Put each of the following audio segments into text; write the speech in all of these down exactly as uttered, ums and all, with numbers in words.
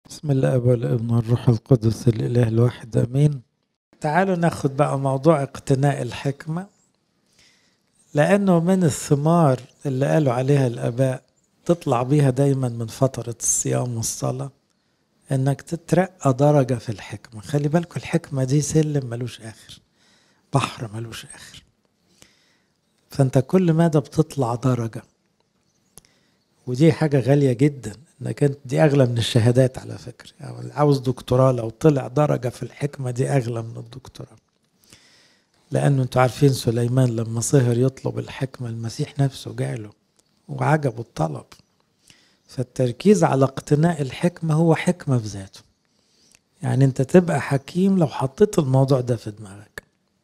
بسم الله والابن والروح القدس الإله الواحد آمين. تعالوا ناخد بقى موضوع اقتناء الحكمة، لأنه من الثمار اللي قالوا عليها الآباء تطلع بيها دايما من فترة الصيام والصلاة، إنك تترقى درجة في الحكمة. خلي بالكوا الحكمة دي سلم ملوش آخر، بحر ملوش آخر، فأنت كل مدى بتطلع درجة، ودي حاجة غالية جدا. انك انت دي اغلى من الشهادات على فكرة، يعني عاوز دكتوراه لو طلع درجة في الحكمة دي اغلى من الدكتوراه. لانه انتوا عارفين سليمان لما سهر يطلب الحكمة المسيح نفسه جاله وعجبه الطلب. فالتركيز على اقتناء الحكمة هو حكمة في ذاته، يعني انت تبقى حكيم لو حطيت الموضوع ده في دماغك.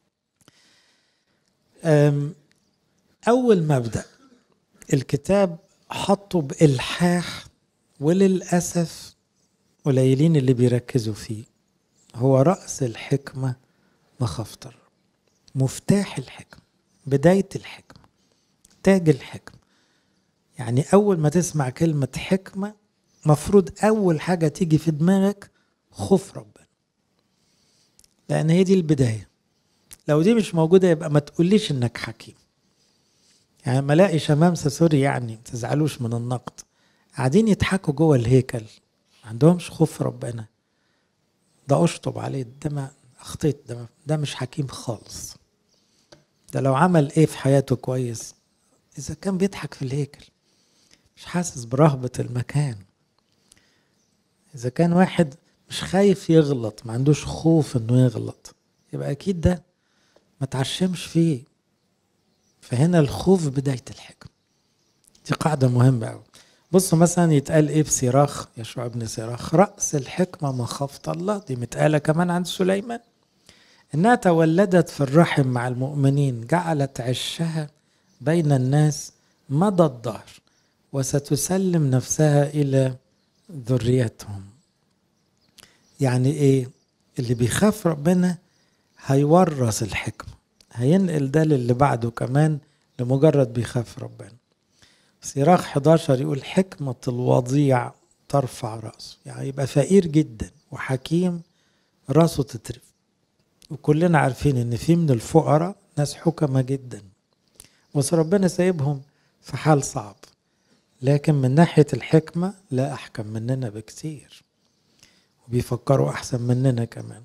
اول مبدأ الكتاب حطه بإلحاح، وللأسف قليلين اللي بيركزوا فيه، هو رأس الحكمة مخافة الرب، مفتاح الحكمة، بداية الحكمة، تاج الحكمة. يعني أول ما تسمع كلمة حكمة مفروض أول حاجة تيجي في دماغك خوف ربنا، لأن هي دي البداية. لو دي مش موجودة يبقى ما تقوليش إنك حكيم. يعني ما لاقي شمامسة سوري، يعني تزعلوش من النقد، قاعدين يضحكوا جوه الهيكل، ما عندهمش خوف ربنا، ده أشطب عليه، ده ما أخطيت، ده, ده مش حكيم خالص. ده لو عمل إيه في حياته كويس، إذا كان بيضحك في الهيكل مش حاسس برهبة المكان، إذا كان واحد مش خايف يغلط، ما عندوش خوف إنه يغلط، يبقى أكيد ده ما تعشمش فيه. فهنا الخوف بداية الحكمة، دي قاعدة مهمة أوي. بصوا مثلا يتقال إيه في سيراخ، يشوع ابن سيراخ، رأس الحكمة مخافة الله. دي متقالة كمان عند سليمان، إنها تولدت في الرحم مع المؤمنين، جعلت عشها بين الناس مدى الدهر، وستسلم نفسها إلى ذريتهم. يعني إيه؟ اللي بيخاف ربنا هيورث الحكمة، هينقل ده للي بعده كمان، لمجرد بيخاف ربنا. سيراخ حداشر يقول حكمة الوضيع ترفع رأسه، يعني يبقى فقير جدا وحكيم رأسه تترف. وكلنا عارفين ان في من الفقراء ناس حكمة جدا، بس ربنا سايبهم في حال صعب، لكن من ناحية الحكمة لا أحكم مننا بكتير، وبيفكروا أحسن مننا كمان.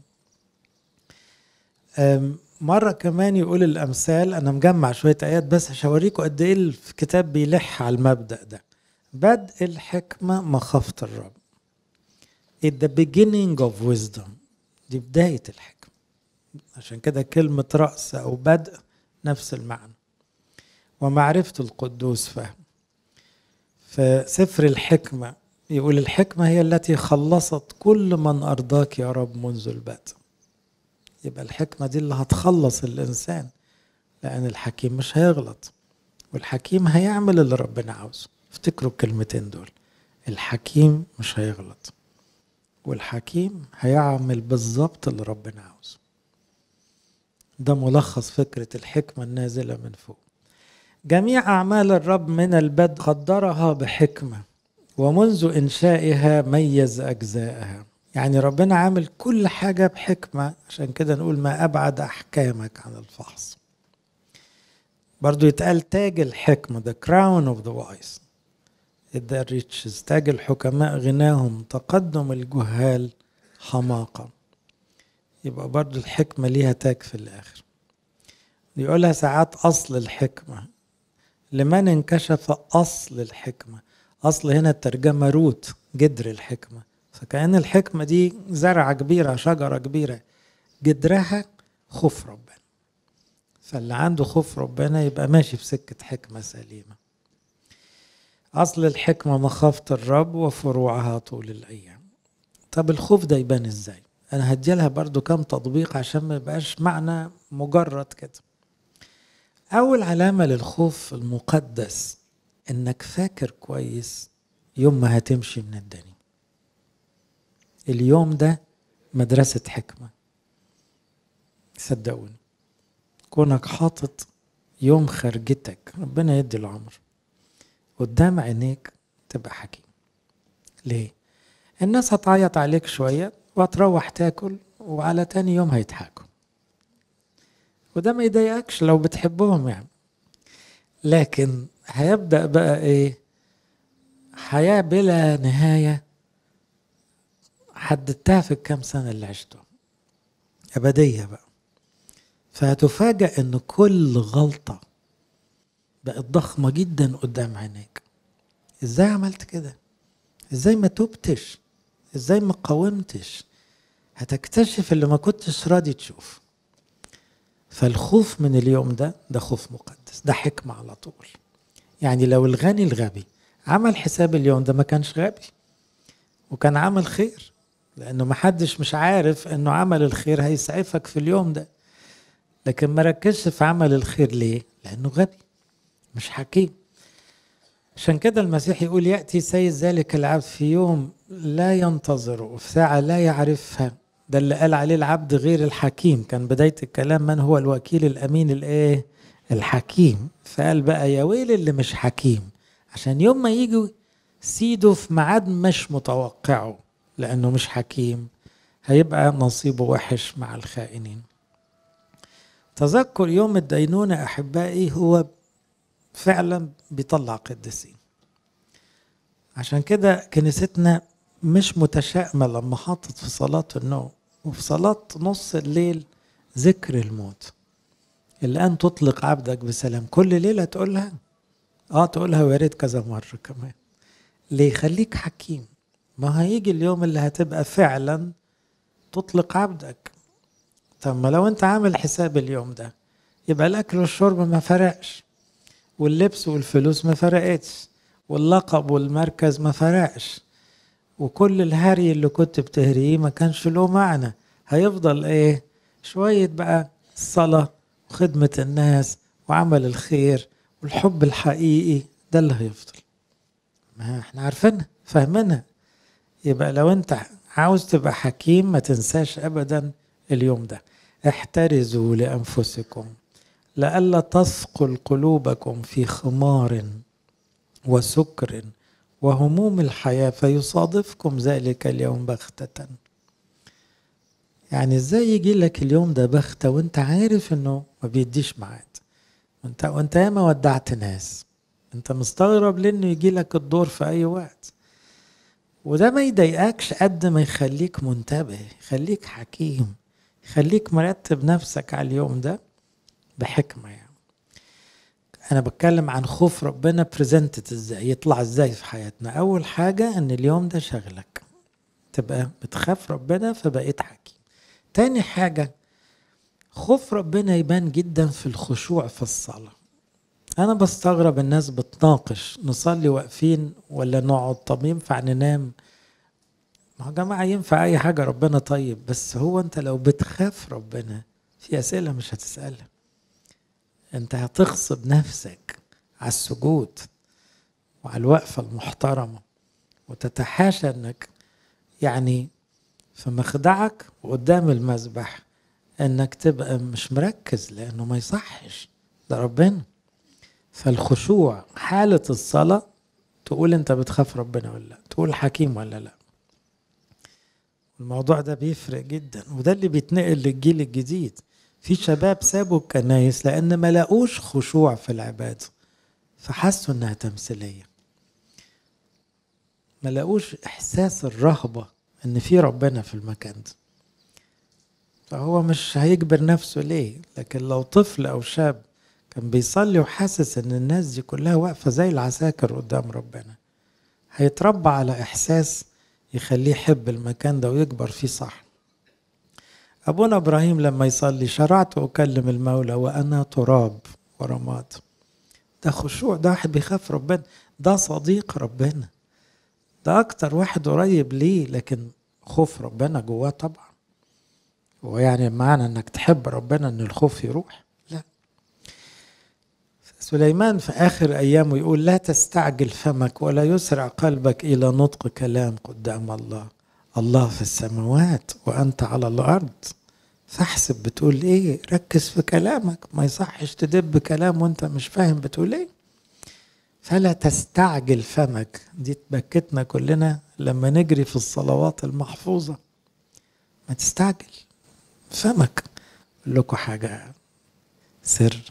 مرة كمان يقول الأمثال، أنا مجمع شوية آيات بس عشان أوريكم قد إيه الكتاب بيلح على المبدأ ده. بدء الحكمة مخافة الرب، It's the beginning of wisdom، دي بداية الحكمة. عشان كده كلمة رأس أو بدء نفس المعنى. ومعرفة القدوس فهم. في سفر الحكمة يقول الحكمة هي التي خلصت كل من أرضاك يا رب منذ البدء. يبقى الحكمة دي اللي هتخلص الإنسان، لأن الحكيم مش هيغلط، والحكيم هيعمل اللي ربنا عاوزه. افتكروا الكلمتين دول، الحكيم مش هيغلط، والحكيم هيعمل بالظبط اللي ربنا عاوزه. ده ملخص فكرة الحكمة النازلة من فوق. جميع أعمال الرب من البدء قدرها بحكمة، ومنذ إنشائها ميز أجزائها. يعني ربنا عامل كل حاجة بحكمة، عشان كده نقول ما أبعد أحكامك عن الفحص. برضو يتقال تاج الحكمة the crown of the wise the riches، تاج الحكماء غناهم، تقدم الجهال حماقة. يبقى برضو الحكمة ليها تاج في الآخر. يقولها ساعات أصل الحكمة، لمن انكشف أصل الحكمة. أصل هنا الترجمة روت، جدر الحكمة، فكأن الحكمة دي زرعة كبيرة، شجرة كبيرة، جدرها خوف ربنا. فاللي عنده خوف ربنا يبقى ماشي في سكة حكمة سليمة. أصل الحكمة مخافة الرب، وفروعها طول الأيام. طب الخوف ده يبان إزاي؟ أنا هديلها برضو كم تطبيق عشان ما يبقاش معنى مجرد كده. أول علامة للخوف المقدس إنك فاكر كويس يوم ما هتمشي من الدنيا. اليوم ده مدرسة حكمة، صدقوني. كونك حاطط يوم خرجتك، ربنا يدي العمر، قدام عينيك تبقى حكيم. ليه؟ الناس هتعيط عليك شوية وهتروح تاكل، وعلى تاني يوم هيضحكوا، وده ما يضايقكش لو بتحبهم يعني. لكن هيبدأ بقى ايه؟ حياة بلا نهاية حددتها في الكام سنة اللي عشتهم، أبدية بقى. فهتفاجأ ان كل غلطة بقت ضخمة جدا قدام عينيك. ازاي عملت كده؟ ازاي ما توبتش؟ ازاي ما قاومتش؟ هتكتشف اللي ما كنتش راضي تشوف. فالخوف من اليوم ده ده خوف مقدس، ده حكمة على طول. يعني لو الغني الغبي عمل حساب اليوم ده ما كانش غبي، وكان عمل خير، لأنه ما حدش مش عارف أنه عمل الخير هيسعفك في اليوم ده. لكن ما ركزش في عمل الخير ليه؟ لأنه غبي مش حكيم. عشان كده المسيح يقول يأتي سيد ذلك العبد في يوم لا ينتظره وفي ساعة لا يعرفها. ده اللي قال عليه العبد غير الحكيم. كان بداية الكلام من هو الوكيل الأمين الايه؟ الحكيم. فقال بقى يا ويل اللي مش حكيم، عشان يوم ما يجي سيده في ميعاد مش متوقعه لأنه مش حكيم هيبقى نصيبه وحش مع الخائنين. تذكر يوم الدينونة أحبائي هو فعلا بيطلع قديسين. عشان كده كنيستنا مش متشائمة لما حاطط في صلاة النوم وفي صلاة نص الليل ذكر الموت. الآن تطلق عبدك بسلام، كل ليلة تقولها. اه تقولها ويا ريت كذا مرة كمان. ليه؟ خليك حكيم. ما هيجي اليوم اللي هتبقى فعلا تطلق عبدك. طب ما لو انت عامل حساب اليوم ده يبقى الأكل والشرب ما فرقش، واللبس والفلوس ما فرقتش، واللقب والمركز ما فرقش، وكل الهري اللي كنت بتهريه ما كانش له معنى. هيفضل ايه؟ شوية بقى الصلاة وخدمة الناس وعمل الخير والحب الحقيقي، ده اللي هيفضل. ما احنا عارفينها فاهمينها. يبقى لو انت عاوز تبقى حكيم ما تنساش ابدا اليوم ده. احترزوا لأنفسكم لئلا تثقل قلوبكم في خمار وسكر وهموم الحياة فيصادفكم ذلك اليوم بغتة. يعني ازاي يجي لك اليوم ده بغتة وانت عارف انه ما بيديش معاد، وانت وانت ياما ودعت ناس، انت مستغرب لانه يجي لك الدور في اي وقت. وده ما يضايقكش قد ما يخليك منتبه، يخليك حكيم، يخليك مرتب نفسك على اليوم ده بحكمة. يعني أنا بتكلم عن خوف ربنا بريزنتد ازاي، يطلع ازاي في حياتنا. أول حاجة أن اليوم ده شغلك، تبقى بتخاف ربنا فبقيت حكيم. تاني حاجة خوف ربنا يبان جدا في الخشوع في الصلاة. أنا بستغرب الناس بتناقش نصلي واقفين ولا نقعد، طب ينفع ننام؟ ما هو جماعة ينفع أي حاجة، ربنا طيب. بس هو أنت لو بتخاف ربنا في أسئلة مش هتسألها، أنت هتغصب نفسك على السجود وعلى الوقفة المحترمة، وتتحاشى أنك يعني في مخدعك وقدام المذبح أنك تبقى مش مركز، لأنه ما يصحش، ده ربنا. فالخشوع حالة الصلاة تقول أنت بتخاف ربنا ولا لا، تقول حكيم ولا لا. الموضوع ده بيفرق جدا، وده اللي بيتنقل للجيل الجديد. في شباب سابوا الكنايس لأن ما لاقوش خشوع في العبادة، فحسوا أنها تمثيلية، ما لاقوش إحساس الرهبة أن في ربنا في المكان ده. فهو مش هيجبر نفسه ليه؟ لكن لو طفل أو شاب كان بيصلي وحاسس أن الناس دي كلها واقفة زي العساكر قدام ربنا، هيتربى على إحساس يخليه يحب المكان ده ويكبر فيه صح. أبونا إبراهيم لما يصلي شرعت أكلم المولى وأنا تراب ورماد، ده خشوع، ده واحد بيخاف ربنا، ده صديق ربنا، ده أكتر واحد قريب ليه. لكن خوف ربنا جواه طبعا. هو يعني معنى أنك تحب ربنا أن الخوف يروح؟ لا. سليمان في آخر أيامه يقول لا تستعجل فمك ولا يسرع قلبك إلى نطق كلام قدام الله. الله في السماوات وأنت على الأرض، فاحسب بتقول إيه، ركز في كلامك، ما يصحش تدب كلام وأنت مش فاهم بتقول إيه. فلا تستعجل فمك، دي تبكتنا كلنا لما نجري في الصلوات المحفوظة. ما تستعجل فمك. أقول لكم حاجة سر.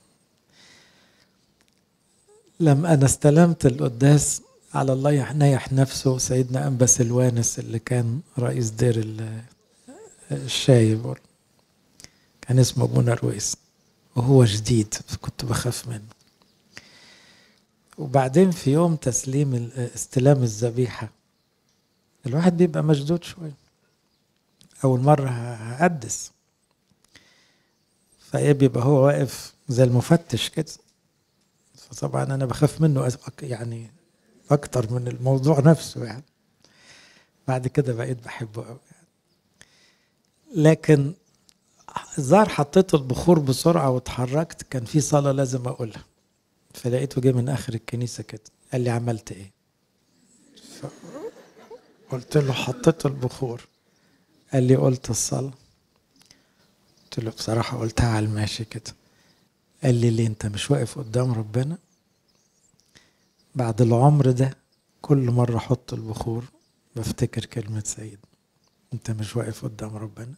لما أنا استلمت القداس على الله ينيح نفسه سيدنا أنبا سلوانس اللي كان رئيس دير الشايب، كان اسمه أبونا رويس، وهو جديد فكنت بخاف منه. وبعدين في يوم تسليم استلام الذبيحة الواحد بيبقى مشدود شوية، أول مرة هقدس، فإيه بيبقى هو واقف زي المفتش كده، فطبعا أنا بخاف منه يعني أكتر من الموضوع نفسه يعني. بعد كده بقيت بحبه قوي يعني. لكن الظاهر حطيت البخور بسرعة واتحركت، كان في صلاة لازم أقولها، فلقيته جه من آخر الكنيسة كده قال لي عملت إيه؟ قلت له حطيت البخور. قال لي قلت الصلاة؟ قلت له بصراحة قلتها على الماشي كده. قال لي ليه أنت مش واقف قدام ربنا؟ بعد العمر ده كل مرة أحط البخور بفتكر كلمة سيد، أنت مش واقف قدام ربنا؟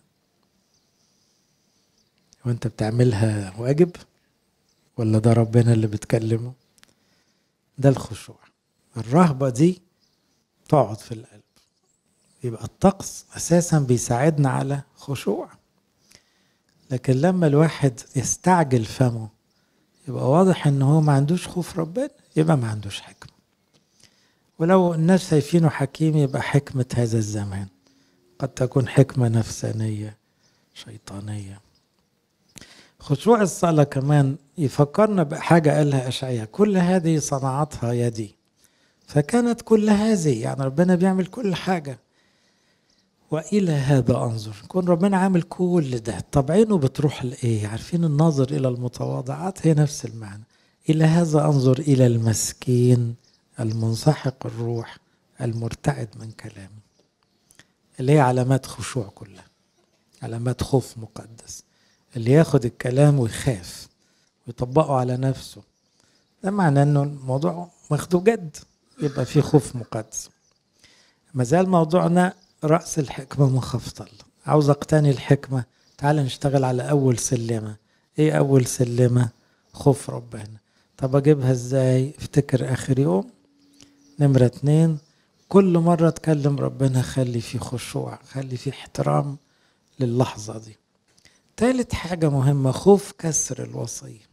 وأنت بتعملها واجب ولا ده ربنا اللي بتكلمه؟ ده الخشوع. الرهبة دي تقعد في القلب، يبقى الطقس أساسا بيساعدنا على خشوع. لكن لما الواحد يستعجل فمه يبقى واضح إن هو ما عندوش خوف ربنا، يبقى ما عندوش حكمة. ولو الناس شايفينه حكيم يبقى حكمة هذا الزمان قد تكون حكمة نفسانية شيطانية. خشوع الصلاة كمان يفكرنا بحاجة قالها أشعياء: كل هذه صنعتها يدي. فكانت كل هذه يعني ربنا بيعمل كل حاجة. وإلى هذا أنظر، كون ربنا عامل كل ده، طب عينه بتروح لإيه؟ عارفين الناظر إلى المتواضعات هي نفس المعنى. إلى هذا أنظر إلى المسكين المنسحق الروح المرتعد من كلامه، اللي هي علامات خشوع كلها، علامات خوف مقدس. اللي ياخد الكلام ويخاف ويطبقه على نفسه، ده معناه انه الموضوع ماخده جد، يبقى فيه خوف مقدس. ما زال موضوعنا رأس الحكمة مخافة الله. عاوز اقتني الحكمة، تعال نشتغل على أول سلمة. ايه أول سلمة؟ خوف ربنا. طب اجيبها ازاي؟ افتكر آخر يوم. نمرة اتنين، كل مرة تكلم ربنا خلي فيه خشوع، خلي فيه احترام للحظة دي. ثالث حاجة مهمة، خوف كسر الوصية.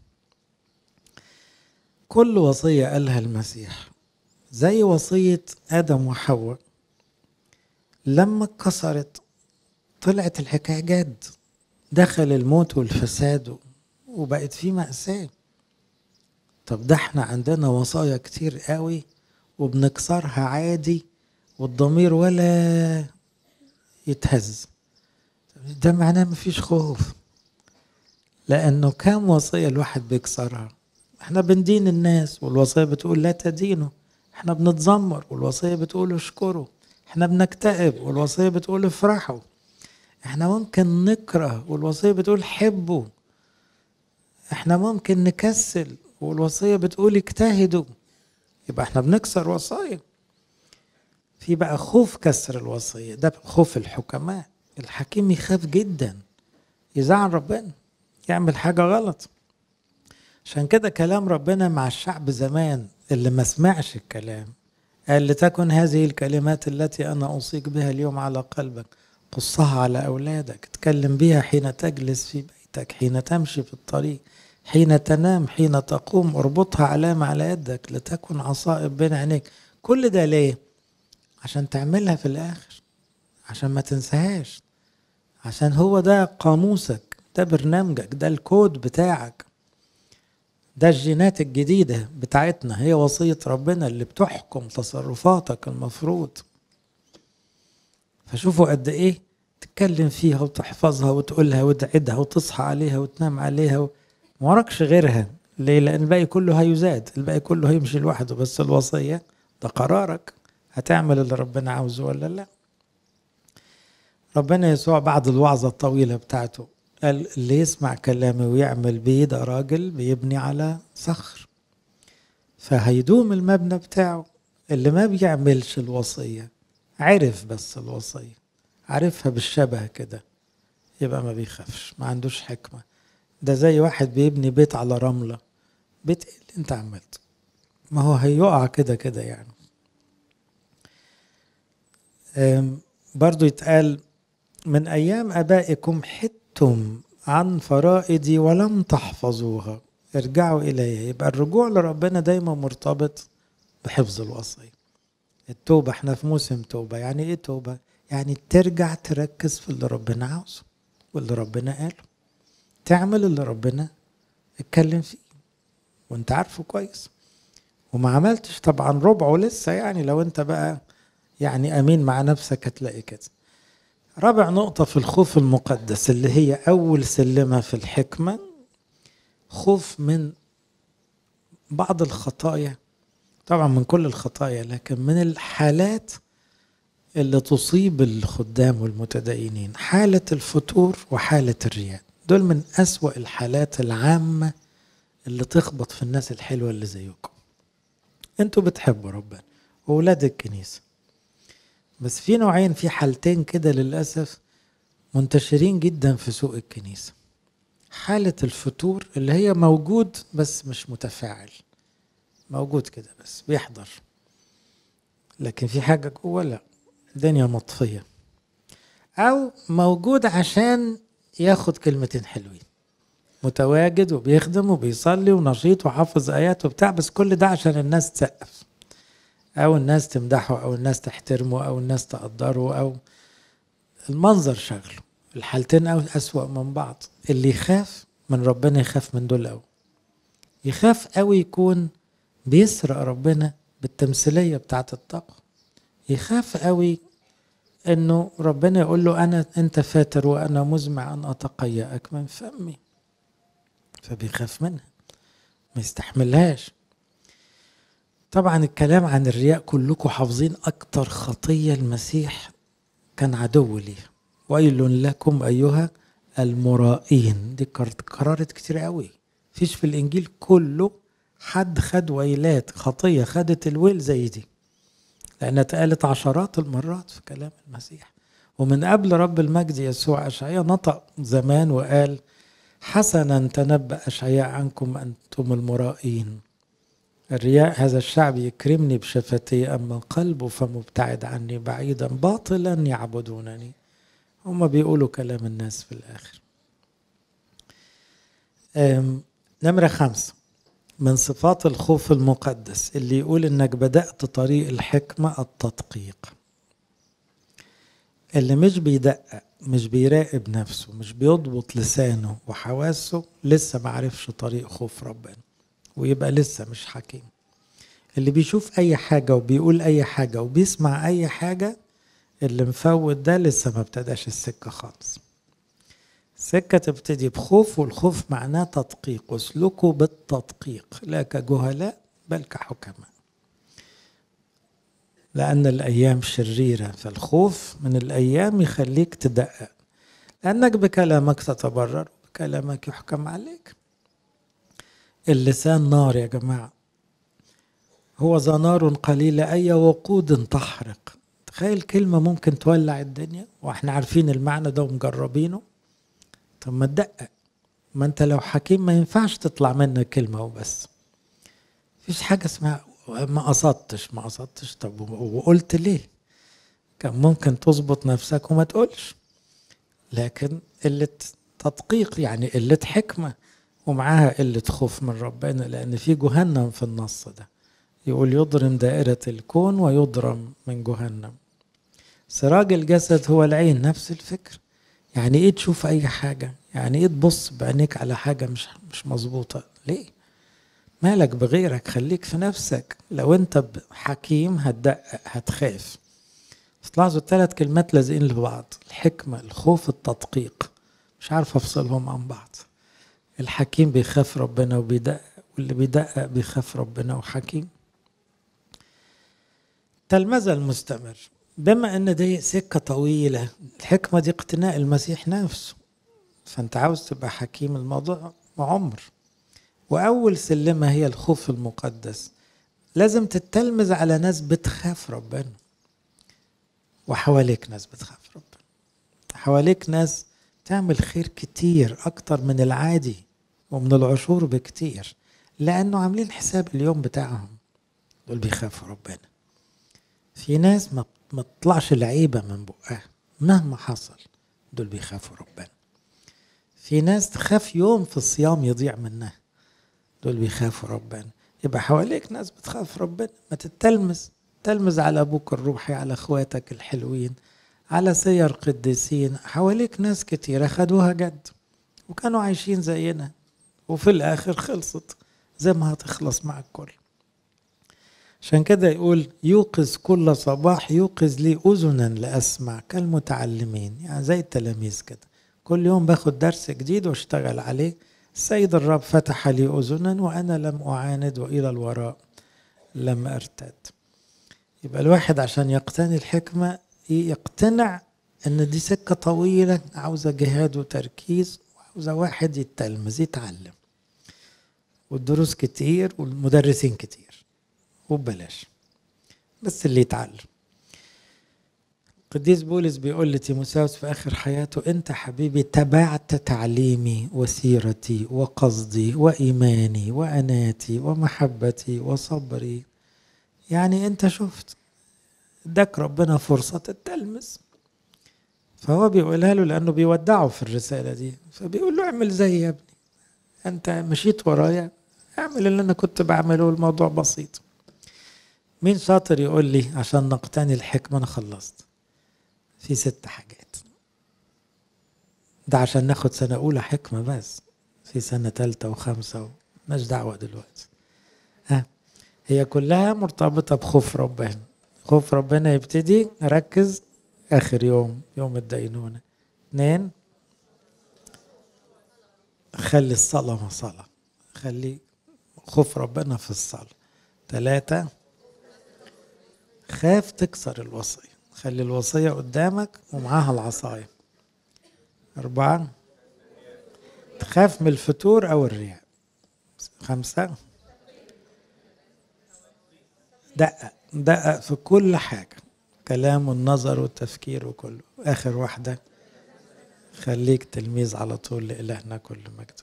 كل وصية قالها المسيح زي وصية آدم وحواء، لما اتكسرت طلعت الحكاية جد، دخل الموت والفساد وبقت فيه مأساة. طب ده احنا عندنا وصايا كتير قوي وبنكسرها عادي والضمير ولا يتهز. ده معناه مفيش خوف، لأنه كام وصية الواحد بيكسرها. احنا بندين الناس والوصية بتقول لا تدينوا، احنا بنتذمر والوصية بتقول اشكروا، احنا بنكتئب والوصية بتقول افرحوا، احنا ممكن نكره والوصية بتقول حبوا، احنا ممكن نكسل والوصية بتقول اجتهدوا. يبقى احنا بنكسر وصايا. في بقى خوف كسر الوصية، ده خوف الحكماء. الحكيم يخاف جدا يزعل ربنا، يعمل حاجة غلط. عشان كده كلام ربنا مع الشعب زمان اللي ما سمعش الكلام قال: لتكن هذه الكلمات التي أنا أوصيك بها اليوم على قلبك، قصها على أولادك، اتكلم بها حين تجلس في بيتك، حين تمشي في الطريق، حين تنام، حين تقوم، اربطها علامة على يدك، لتكن عصائب بين عينيك. كل ده ليه؟ عشان تعملها في الآخر، عشان ما تنساهاش، عشان هو ده قاموسك، ده برنامجك، ده الكود بتاعك، ده الجينات الجديدة بتاعتنا، هي وصية ربنا اللي بتحكم تصرفاتك المفروض. فشوفوا قد ايه تتكلم فيها وتحفظها وتقولها وتعدها وتصحى عليها وتنام عليها، ومراكش غيرها. ليه؟ لأن الباقي كله هيزاد، الباقي كله هيمشي لوحده، بس الوصية ده قرارك، هتعمل اللي ربنا عاوزه ولا لا. ربنا يسوع بعد الوعظة الطويلة بتاعته قال: اللي يسمع كلامي ويعمل بيه ده راجل بيبني على صخر، فهيدوم المبنى بتاعه. اللي ما بيعملش الوصية عرف بس الوصية، عارفها بالشبه كده، يبقى ما بيخافش، ما عندوش حكمة. ده زي واحد بيبني بيت على رملة، بيت ايه اللي انت عملته؟ ما هو هيقع كده كده يعني. برضو يتقال من أيام أبائكم حدتم عن فرائدي ولم تحفظوها، ارجعوا إليها. يبقى الرجوع لربنا دايما مرتبط بحفظ الوصية. التوبة، احنا في موسم توبة. يعني ايه توبة؟ يعني ترجع تركز في اللي ربنا عاوزه واللي ربنا قاله، تعمل اللي ربنا اتكلم فيه وانت عارفه كويس، وما عملتش طبعا ربعه لسه. يعني لو انت بقى يعني امين مع نفسك هتلاقي كده. رابع نقطة في الخوف المقدس اللي هي أول سلمة في الحكمة، خوف من بعض الخطايا، طبعا من كل الخطايا، لكن من الحالات اللي تصيب الخدام والمتدينين، حالة الفتور وحالة الرياء. دول من أسوأ الحالات العامة اللي تخبط في الناس الحلوة اللي زيكم. انتوا بتحبوا ربنا وولاد الكنيسة، بس في نوعين، في حالتين كده للأسف منتشرين جدا في سوق الكنيسة. حالة الفتور اللي هي موجود بس مش متفاعل، موجود كده بس بيحضر، لكن في حاجة جوه لا، الدنيا مطفية. أو موجود عشان ياخد كلمتين حلوين، متواجد وبيخدم وبيصلي ونشيط وحافظ آيات وبتاع، بس كل ده عشان الناس تسقف أو الناس تمدحه أو الناس تحترمه أو الناس تقدره أو المنظر شغله. الحالتين أو أسوأ من بعض. اللي يخاف من ربنا يخاف من دول أو يخاف أو يكون بيسرق ربنا بالتمثيلية بتاعت التقوى. يخاف قوي انه ربنا يقول له انا انت فاتر وانا مزمع ان اتقيأك من فمي، فبيخاف منها، ما يستحملهاش. طبعا الكلام عن الرياء كلكم حافظين اكتر خطية المسيح كان عدو ليه، ويل لكم ايها المرائين. دي كررت كتير قوي، فيش في الانجيل كله حد خد ويلات خطية خدت الويل زي دي، لأنها اتقالت عشرات المرات في كلام المسيح. ومن قبل رب المجد يسوع أشعياء نطق زمان وقال حسنا تنبأ أشعياء عنكم أنتم المرائين، الرياء هذا الشعب يكرمني بشفتي أما قلبه فمبتعد عني بعيدا باطلا يعبدونني. هم بيقولوا كلام الناس في الآخر. نمرة خمسة من صفات الخوف المقدس اللي يقول انك بدأت طريق الحكمة التدقيق. اللي مش بيدقق، مش بيراقب نفسه، مش بيضبط لسانه وحواسه، لسه ما عرفش طريق خوف ربنا، ويبقى لسه مش حكيم. اللي بيشوف اي حاجة وبيقول اي حاجة وبيسمع اي حاجة، اللي مفوت ده لسه ما ابتداش السكة خالص. السكة تبتدي بخوف، والخوف معناه تدقيق، واسلكوا بالتدقيق لا كجهلاء بل كحكماء، لأن الأيام شريرة. فالخوف من الأيام يخليك تدقق، لأنك بكلامك تتبرر وبكلامك يحكم عليك. اللسان نار يا جماعة، هو ذا نار قليلة أي وقود تحرق. تخيل كلمة ممكن تولع الدنيا واحنا عارفين المعنى ده ومجربينه. طب ما تدقق، ما انت لو حكيم ما ينفعش تطلع منك كلمة وبس. مفيش حاجة اسمها ما قصدتش ما قصدتش. طب وقلت ليه؟ كان ممكن تظبط نفسك وما تقولش، لكن قلة تدقيق يعني قلة حكمة، ومعاها قلة خوف من ربنا، لأن في جهنم في النص ده. يقول يضرم دائرة الكون ويضرم من جهنم. سراج الجسد هو العين، نفس الفكر. يعني ايه تشوف اي حاجة؟ يعني ايه تبص بعينيك على حاجة مش مش مظبوطة؟ ليه؟ مالك بغيرك؟ خليك في نفسك. لو انت حكيم هتدقق، هتخاف. تلاحظوا الثلاث كلمات لازقين لبعض: الحكمة، الخوف، التدقيق. مش عارف افصلهم عن بعض. الحكيم بيخاف ربنا وبيدقق، واللي بيدقق بيخاف ربنا وحكيم. تلمذة المستمر، بما ان دي سكة طويلة، الحكمة دي اقتناء المسيح نفسه، فانت عاوز تبقى حكيم الموضوع عمر. واول سلمة هي الخوف المقدس. لازم تتلمذ على ناس بتخاف ربنا. وحواليك ناس بتخاف ربنا، حواليك ناس تعمل خير كتير أكتر من العادي ومن العشور بكتير، لأنه عاملين حساب اليوم بتاعهم، دول بيخافوا ربنا. في ناس ما ما تطلعش العيبة من بقها مهما حصل، دول بيخافوا ربنا. في ناس تخاف يوم في الصيام يضيع منها، دول بيخافوا ربنا. يبقى حواليك ناس بتخاف ربنا، ما تتلمس، تلمز على أبوك الروحي، على أخواتك الحلوين، على سير قديسين. حواليك ناس كتير أخدوها جد وكانوا عايشين زينا، وفي الآخر خلصت زي ما هتخلص مع الكل. عشان كده يقول يوقظ كل صباح، يوقظ لي أذنا لأسمع كالمتعلمين، يعني زي التلاميذ كده، كل يوم باخد درس جديد واشتغل عليه. السيد الرب فتح لي أذنا وأنا لم أعاند وإلى الوراء لم أرتد. يبقى الواحد عشان يقتني الحكمة يقتنع أن دي سكة طويلة، عاوزة جهاد وتركيز، وعاوزة واحد يتلمذ يتعلم، والدروس كتير والمدرسين كتير وببلاش، بس اللي يتعلم. قديس بولس بيقول لتيموثاوس في آخر حياته: أنت حبيبي تبعت تعليمي وسيرتي وقصدي وإيماني وأناتي ومحبتي وصبري. يعني أنت شفت، اداك ربنا فرصة تتلمس. فهو بيقولها له لأنه بيودعه في الرسالة دي، فبيقول له اعمل زي يا ابني، أنت مشيت ورايا، اعمل اللي أنا كنت بعمله، الموضوع بسيط. مين شاطر يقول لي عشان نقتني الحكمة؟ أنا خلصت في ست حاجات، ده عشان ناخد سنة أولى حكمة، بس في سنة تالتة وخمسة مش دعوة دلوقتي. ها، هي كلها مرتبطة بخوف ربنا. خوف ربنا يبتدي ركز آخر يوم، يوم الدينونة. اثنين، خلي الصلاة صلاة، خلي خوف ربنا في الصلاة. ثلاثة، خاف تكسر الوصية، خلي الوصية قدامك ومعاها العصاية. أربعة، تخاف من الفتور أو الرياء. خمسة، دقق دقق في كل حاجة، كلام والنظر والتفكير وكله. آخر واحدة، خليك تلميذ على طول لإلهنا كل مجد.